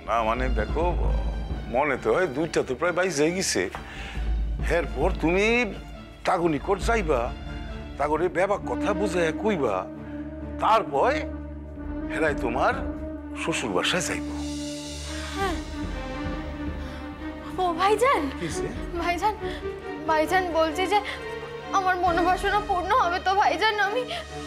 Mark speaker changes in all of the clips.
Speaker 1: না মানে দেখো, মনে তো হয় দুইটা তো প্রায় বাইশ হয়ে গেছে। এরপর তুমি তাগো নিকট যাইবা, তাগরে ব্যাপার কথা বুঝে কইবা, তারপর হেরাই তোমার শ্বশুর বাসায় যাইব।
Speaker 2: ও ভাইজান, ভাইজান ভাইজান বলছি যে আমার মনোবাসনা পূর্ণ হবে তো ভাইজান? আমি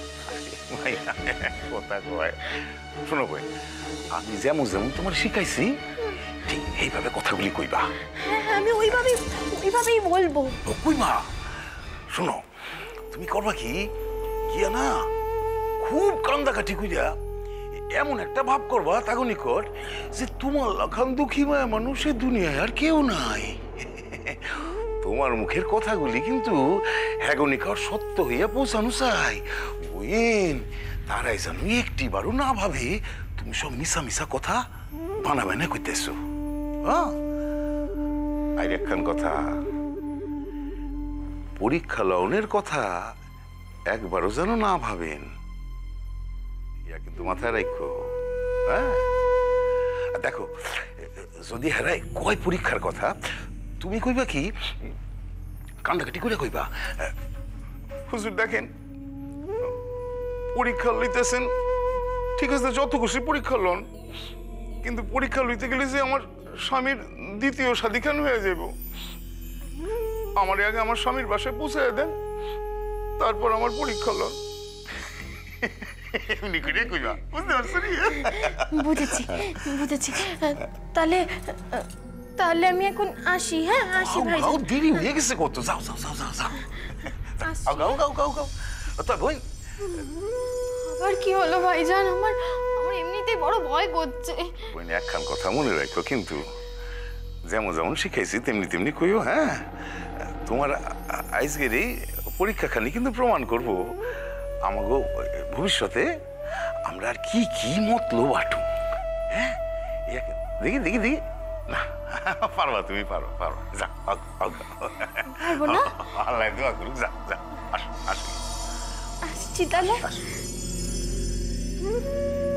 Speaker 1: কথা কয়, শোনো কই, আমি যেমন যেমন তোমার শিখাইছি ঠিক এইভাবে কথাগুলি কইবা।
Speaker 2: হ্যাঁ আমি ওইভাবেই বলবো।
Speaker 1: কইমা শোনো, তুমি করবা কি গিয়া না খুব কান্দাকাটি কইরা এমন একটা ভাব করবা তাগো নিকট যে তোমার লাখান দুঃখী মায়া মানুষের দুনিয়ায় আর কেউ নাই। তোমার মুখের কথাগুলি কিন্তু হ্যাগো নিকট সত্য হইয়া পৌঁছানো চাই। বইন তারাই জানো একটি বারও না ভাবে তুমি সব মিশা মিশা কথা বানাবে না কইতেছো। হ্যাঁ আর একখান কথা, পরীক্ষা লওনের কথা একবারও যেন না ভাবেন, ইয়া কিন্তু মাথায় রাখো। হ্যাঁ দেখো, যদি হেরাই কয় পরীক্ষার কথা, তুমি কইবা কি কান্দাকাটি করে কইবা, হুজুর দেখেন পরীক্ষা লইতেছেন, ঠিক আছে যত খুশি পরীক্ষা লন, কিন্তু পরীক্ষা লইতে গেলে যে আমার স্বামীর দ্বিতীয় সাদিখান হয়ে যাব, আমার আগে আমার স্বামীর বাসায় পৌঁছায় দেন, তারপর আমার পরীক্ষা লন। এমনি করে কইবা, বুঝতে পারছো?
Speaker 2: বুঝেছি বুঝেছি। তাহলে তাহলে আমি এখন আসি। হ্যাঁ আসি ভাইজান।
Speaker 1: দেরি হয়ে গেছে কত, যাও যাও যাও যাও যাও। গাও গাও গাও গাও। তো বোন
Speaker 2: আবার কি হলো ভাইজান? আমার আমার এমনিতেই বড় ভয় করছে।
Speaker 1: বোন একখান কথা মনে রাখো, কিন্তু যেমন যেমন শিখাইছি তেমনি তেমনি কইও। হ্যাঁ তোমার আজকের এই পরীক্ষাখানি কিন্তু প্রমাণ করব আমাগো ভবিষ্যতে আমরা আর কি কি মতলব আটু। হ্যাঁ দেখি দেখি দেখি, না পারবা, তুমি পারো পারো, যা
Speaker 2: পারবো না?
Speaker 1: আল্লাহ দোয়া করুক, যা যা আসো আসো
Speaker 2: আসছি তাহলে।
Speaker 1: আসো।